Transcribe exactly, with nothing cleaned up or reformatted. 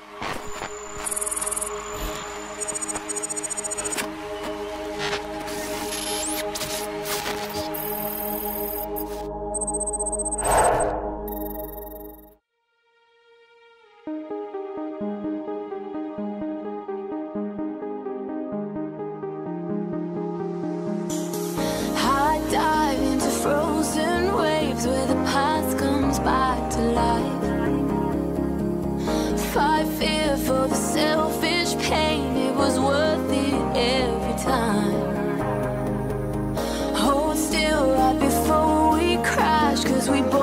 Dive into frozen waves where the past comes back to life. Fight fear for the selfish pain, it was worth it every time. Hold still right before we crash, 'cause we both